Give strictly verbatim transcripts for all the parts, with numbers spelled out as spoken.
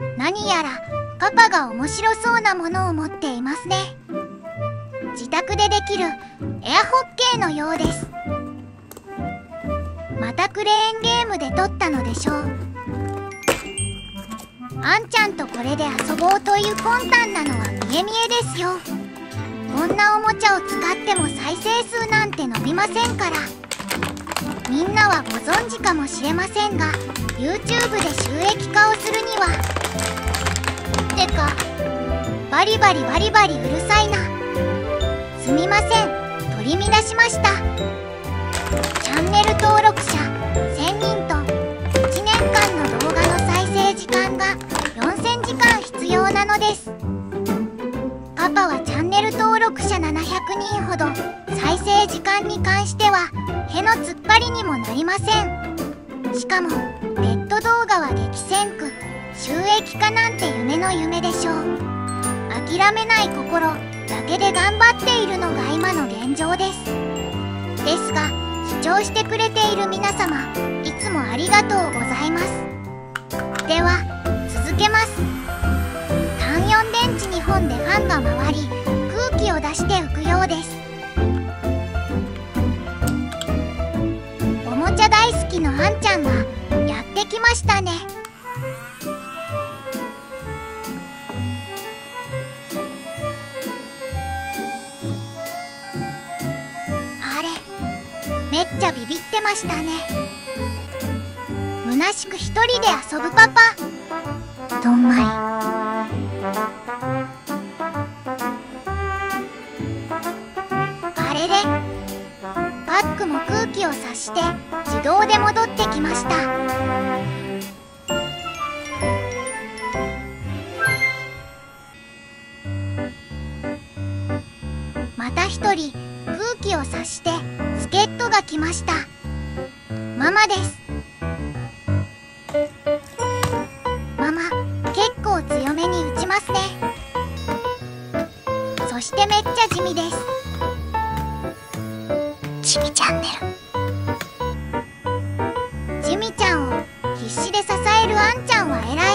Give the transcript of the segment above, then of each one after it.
何やらパパが面白そうなものを持っていますね。自宅でできるエアホッケーのようです。またクレーンゲームで撮ったのでしょう。あんちゃんとこれで遊ぼうという魂胆なのは見え見えですよ。こんなおもちゃを使っても再生数なんて伸びませんから。みんなはご存知かもしれませんが YouTube で収益化をするにはてかバリバリバリバリうるさいな。すみません、取り乱しました。チャンネル登録者せんにんといちねんかんの動画の再生時間がよんせんじかん必要なのです。パパはチャンネル登録者ななひゃくにんほど、再生時間に関してはへのつっぱりにもなりません。しかもペット動画は激戦区、収益化なんて夢の夢でしょう。諦めない心だけで頑張っているのが今の現状です。ですが視聴してくれている皆様、いつもありがとうございます。では続けます。単よん電池にほんでファンが回り空気を出して浮くようです。おもちゃ大好きのあんちゃんがやってきましたね。あれ、めっちゃビビってましたね。虚しく一人で遊ぶパパ。どんまい。あれれ、バッグも空気を察して自動で戻ってきました。また一人空気を察して助っ人が来ました。ママです。ママ、結構強めに打ちますね。そしてめっちゃ地味です。ジミチャンネル。ジミちゃんを必死で支えるあんちゃんは偉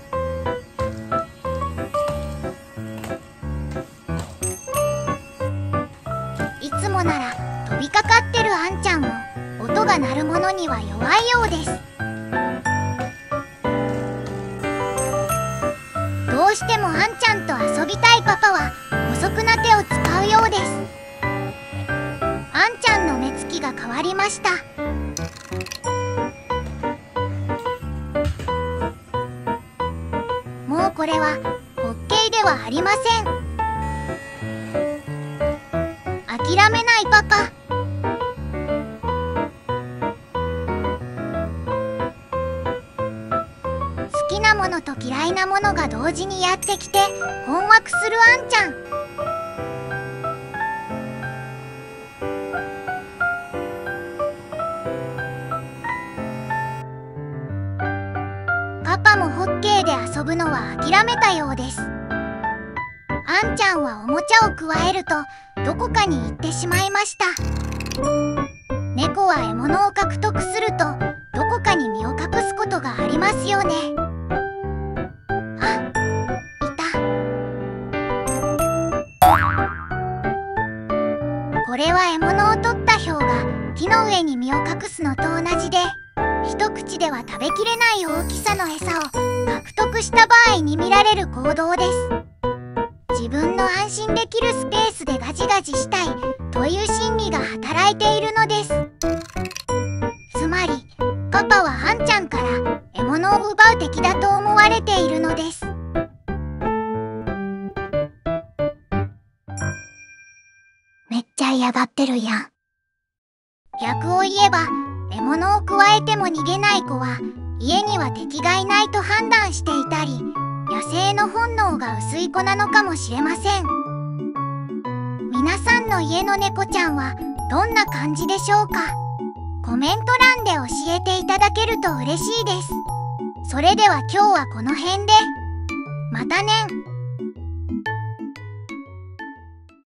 い。いつもなら飛びかかってるあんちゃんも音が鳴るものには弱いようです。どうしてもあんちゃんと遊びたいパパは姑息な手を使うようです。あんちゃんの目つきが変わりました。もうこれはホッケーではありません。諦めないパパ。好きなものと嫌いなものが同時にやってきて困惑するあんちゃん。パパもホッケーで遊ぶのは諦めたようです。あんちゃんはおもちゃをくわえるとどこかに行ってしまいました。猫は獲物を獲得するとどこかに身を隠すことがありますよね。あ、いた。これは獲物を取ったヒョウが木の上に身を隠すのと同じで、一口では食べきれない大きさの餌を獲得した場合に見られる行動です。自分の安心できるスペースでガジガジしたいという心理が働いているのです。つまりパパはあんちゃんから獲物を奪う敵だと思われているのです。めっちゃ嫌がってるやん。逆を言えば獲物をくわえても逃げない子は家には敵がいないと判断していたり、野生の本能が薄い子なのかもしれません。皆さんの家の猫ちゃんはどんな感じでしょうか。コメント欄で教えていただけると嬉しいです。それでは今日はこの辺で。またね。